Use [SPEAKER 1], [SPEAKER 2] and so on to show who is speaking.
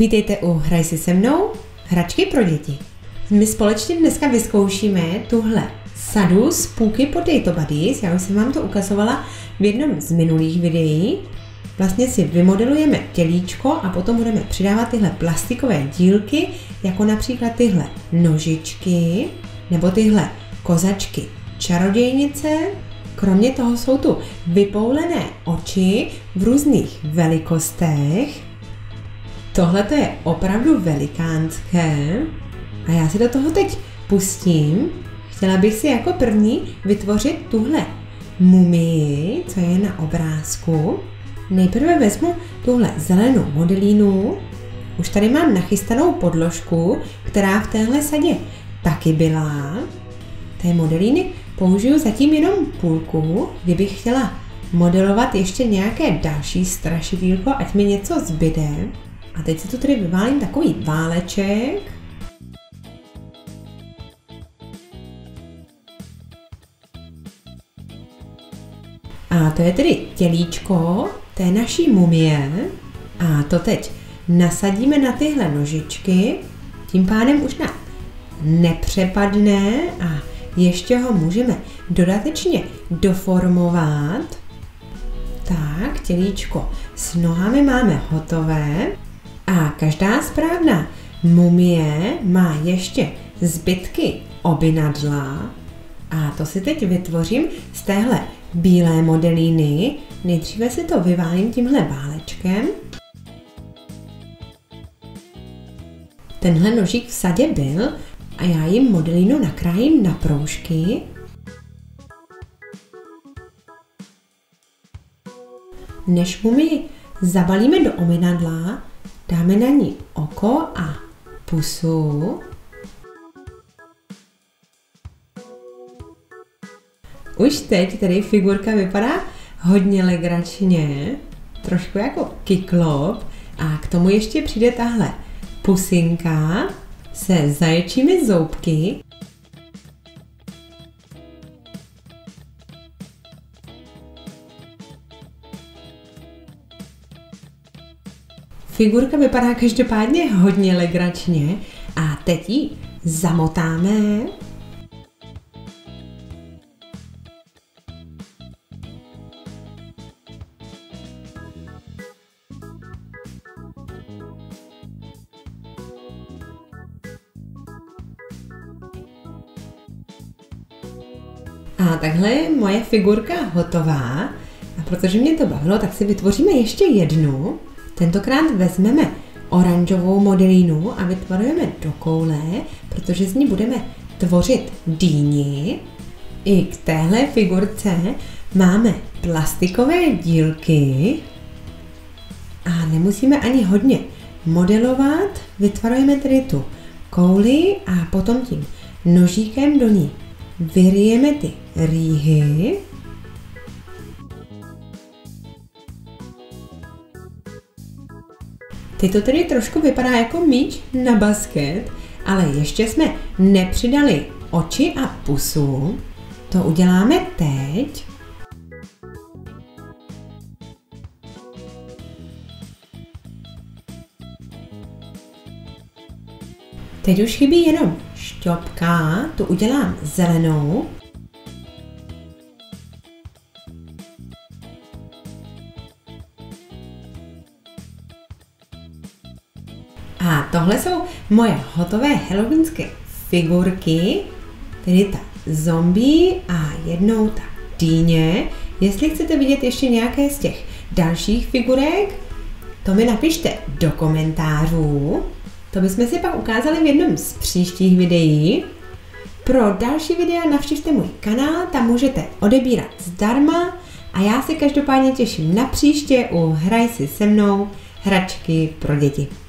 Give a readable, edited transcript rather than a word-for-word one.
[SPEAKER 1] Vítejte u Hraj si se mnou, hračky pro děti. My společně dneska vyzkoušíme tuhle sadu z Pooky Potato Buddies. Já už jsem vám to ukazovala v jednom z minulých videí. Vlastně si vymodelujeme tělíčko a potom budeme přidávat tyhle plastikové dílky, jako například tyhle nožičky nebo tyhle kozačky čarodějnice. Kromě toho jsou tu vypoulené oči v různých velikostech. Tohle to je opravdu velikánské a já si do toho teď pustím. Chtěla bych si jako první vytvořit tuhle mumii, co je na obrázku. Nejprve vezmu tuhle zelenou modelínu. Už tady mám nachystanou podložku, která v téhle sadě taky byla. Té modelíny použiju zatím jenom půlku, kdybych chtěla modelovat ještě nějaké další strašidílko, ať mi něco zbyde. A teď si tu tady vyválím takový váleček. A to je tedy tělíčko té naší mumie. A to teď nasadíme na tyhle nožičky. Tím pádem už nám nepřepadne a ještě ho můžeme dodatečně doformovat. Tak, tělíčko s nohami máme hotové. A každá správná mumie má ještě zbytky obynadla. A to si teď vytvořím z téhle bílé modelíny. Nejdříve si to vyválím tímhle válečkem. Tenhle nožík v sadě byl a já jim modelínu nakrájím na proužky. Než mumii zabalíme do obynadla, dáme na ní oko a pusu. Už teď tady figurka vypadá hodně legračně, trošku jako kyklop a k tomu ještě přijde tahle pusinka se zaječími zoubky. Figurka vypadá každopádně hodně legračně a teď ji zamotáme. A takhle je moje figurka hotová. A protože mě to bavilo, tak si vytvoříme ještě jednu. Tentokrát vezmeme oranžovou modelínu a vytvarujeme do koule, protože z ní budeme tvořit dýni. I k téhle figurce máme plastikové dílky a nemusíme ani hodně modelovat. Vytvarujeme tedy tu kouli a potom tím nožíkem do ní vyryjeme ty rýhy. Teď to tedy trošku vypadá jako míč na basket, ale ještě jsme nepřidali oči a pusu. To uděláme teď. Teď už chybí jenom šťopka, tu udělám zelenou. A tohle jsou moje hotové halloweenské figurky, tedy ta zombie a jednou ta dýně. Jestli chcete vidět ještě nějaké z těch dalších figurek, to mi napište do komentářů. To bychom si pak ukázali v jednom z příštích videí. Pro další videa navštivte můj kanál, tam můžete odebírat zdarma a já se každopádně těším na příště u Hraj si se mnou, hračky pro děti.